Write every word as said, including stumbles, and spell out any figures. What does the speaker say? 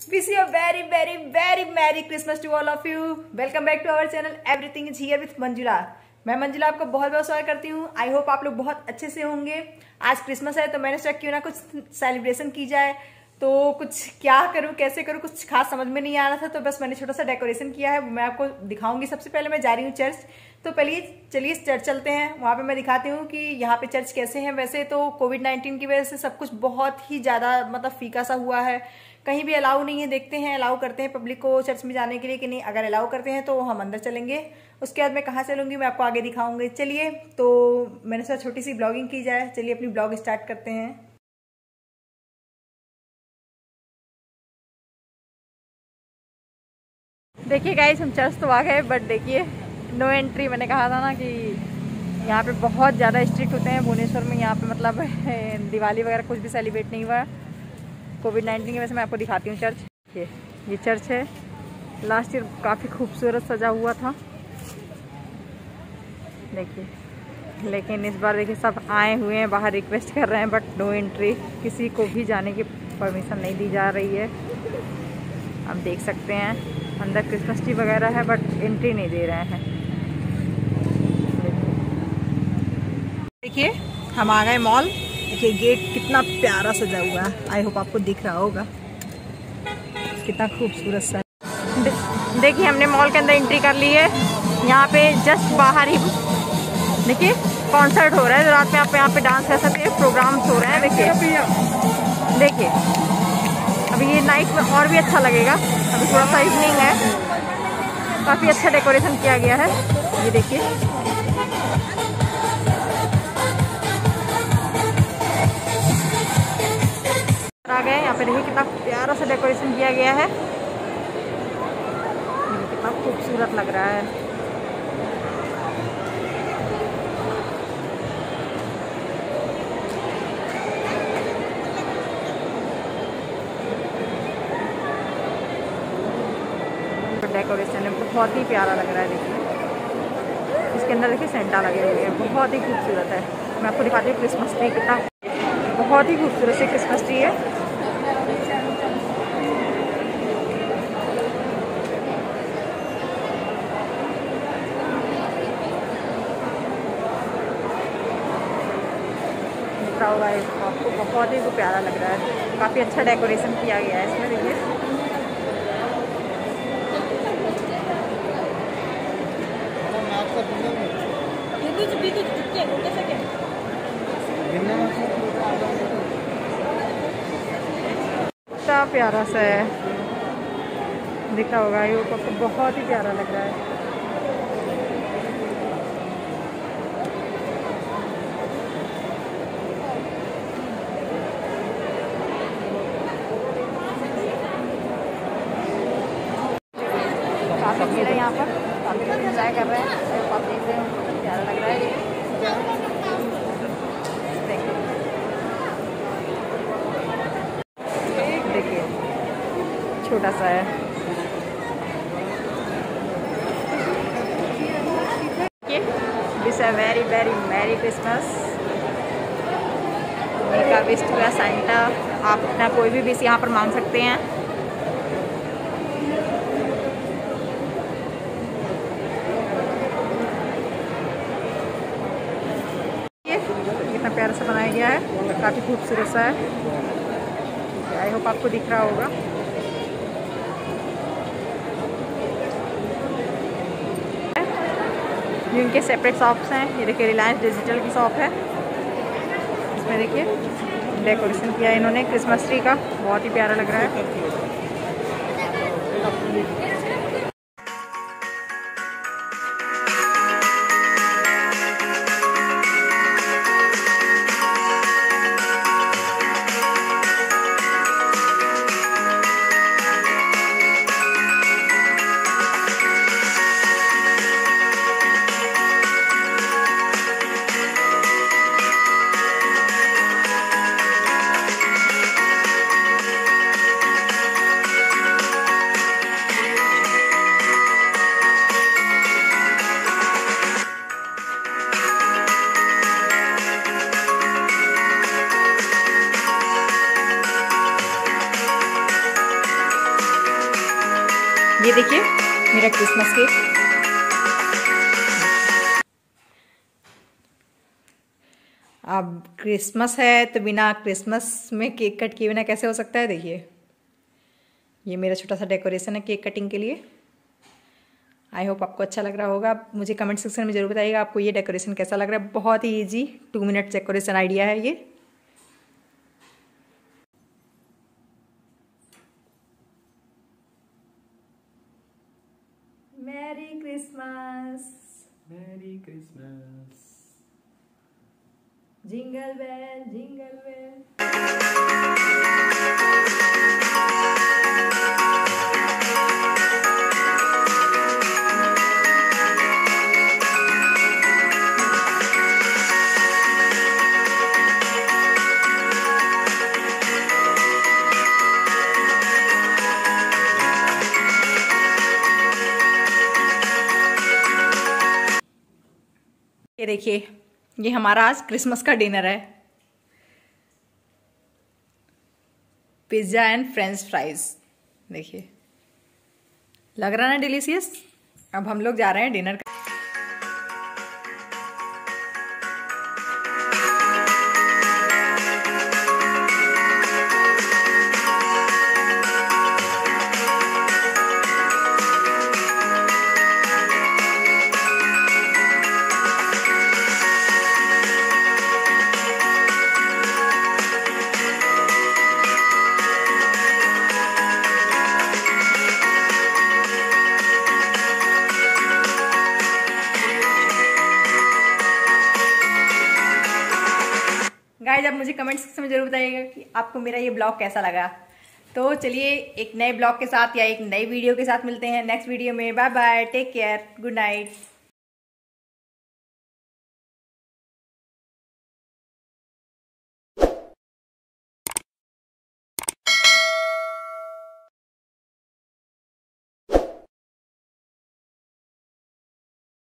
Wish you a very very very merry Christmas to all of you. Welcome back to our channel. Everything is here with Manjula. मैं मंजुला आपको बहुत बहुत स्वागत करती हूँ. आई होप आप लोग बहुत अच्छे से होंगे. आज क्रिसमस है तो मैंने सोचा क्यों ना कुछ सेलिब्रेशन की जाए. तो कुछ क्या करूँ कैसे करूँ कुछ खास समझ में नहीं आ रहा था, तो बस मैंने छोटा सा डेकोरेशन किया है, मैं आपको दिखाऊंगी. सबसे पहले मैं जा रही हूँ चर्च, तो पहले चलिए चर्च चलते हैं. वहाँ पे मैं दिखाती हूँ कि यहाँ पे चर्च कैसे हैं. वैसे तो कोविड नाइन्टीन की वजह से सब कुछ बहुत ही ज़्यादा मतलब फीका सा हुआ है, कहीं भी अलाउ नहीं है. देखते हैं अलाउ करते हैं पब्लिक को चर्च में जाने के लिए कि नहीं. अगर अलाउ करते हैं तो हम अंदर चलेंगे, उसके बाद मैं कहाँ चलूँगी मैं आपको आगे दिखाऊंगी. चलिए, तो मैंने सोचा छोटी सी ब्लॉगिंग की जाए. चलिए अपनी ब्लॉग स्टार्ट करते हैं. देखिए गाइस, हम चर्च तो आ गए, बट देखिए नो एंट्री. मैंने कहा था ना कि यहाँ पे बहुत ज़्यादा स्ट्रिक्ट होते हैं भुवनेश्वर में. यहाँ पे मतलब दिवाली वगैरह कुछ भी सेलिब्रेट नहीं हुआ कोविड नाइन्टीन की वजह से. मैं आपको दिखाती हूँ चर्च. ये ये चर्च है. लास्ट ईयर काफ़ी खूबसूरत सजा हुआ था देखिए, लेकिन इस बार देखिए सब आए हुए हैं, बाहर रिक्वेस्ट कर रहे हैं, बट नो एंट्री. किसी को भी जाने की परमिशन नहीं दी जा रही है. आप देख सकते हैं अंदर क्रिसमस ट्री वगैरह है, बट एंट्री नहीं दे रहे हैं. देखिए हम आ गए मॉल. देखिए गेट कितना प्यारा सजा हुआ है. आई होप आपको दिख रहा होगा कितना खूबसूरत सा. दे, देखिए हमने मॉल के अंदर एंट्री कर ली है. यहाँ पे जस्ट बाहर ही देखिए कॉन्सर्ट हो रहा है. रात में आप यहाँ पे डांस कर सकते हैं, प्रोग्राम्स हो रहे हैं. देखिए देखिए अभी ये नाइट में और भी अच्छा लगेगा. अभी थोड़ा सा इवनिंग है, काफ़ी अच्छा डेकोरेशन किया गया है. ये देखिए आ गए यहाँ पे. देखिए कितना प्यारा सा डेकोरेशन किया गया है. कितना खूबसूरत लग रहा है. डेकोरेशन है बहुत ही प्यारा लग रहा है. देखिए इसके अंदर देखिए सेंटा लगे हुए हैं, बहुत ही खूबसूरत है. मैं आपको दिखाती हूँ क्रिसमस ट्री. कितना बहुत ही खूबसूरत से क्रिसमस ट्री है. दिखा होगा आपको, बहुत ही प्यारा लग रहा है. काफ़ी अच्छा डेकोरेशन किया गया है इसमें. देखिए कितना प्यारा सा है. दिखा होगा ये आपको, बहुत ही प्यारा लग रहा है. काफ़ी भीड़ है यहाँ पर, काफ़ी लोग एंजॉय कर रहे हैं. आप देख रहे हैं बहुत प्यारा लग रहा है. देखिए छोटा सा है. Wish a very very merry Christmas. का विश टू सांता. आप अपना कोई भी विश यहाँ पर मांग सकते हैं. कितना प्यारा सा बनाया गया है, काफ़ी खूबसूरत सा है. आई होप आपको दिख रहा होगा. ये इनके सेपरेट शॉप्स हैं. ये देखिए रिलायंस डिजिटल की शॉप है. इसमें देखिए डेकोरेशन किया है इन्होंने क्रिसमस ट्री का, बहुत ही प्यारा लग रहा है. ये देखिए मेरा क्रिसमस केक। अब क्रिसमस है तो बिना क्रिसमस में केक कट किए बिना कैसे हो सकता है। देखिए ये मेरा छोटा सा डेकोरेशन है केक कटिंग के लिए। आई होप आपको अच्छा लग रहा होगा। मुझे कमेंट सेक्शन में जरूर बताइएगा आपको ये डेकोरेशन कैसा लग रहा है। बहुत ही easy two minute decoration idea है ये। Merry Christmas, merry Christmas, jingle bell jingle bell. ये देखिए ये हमारा आज क्रिसमस का डिनर है। Pizza and French fries. देखिए लग रहा है ना डिलीशियस। अब हम लोग जा रहे हैं डिनर। गाइस आप मुझे कमेंट सेक्शन में जरूर बताइएगा कि आपको मेरा ये ब्लॉग कैसा लगा। तो चलिए एक नए ब्लॉग के साथ या एक नई वीडियो के साथ मिलते हैं नेक्स्ट वीडियो में। Bye bye, take care, good night.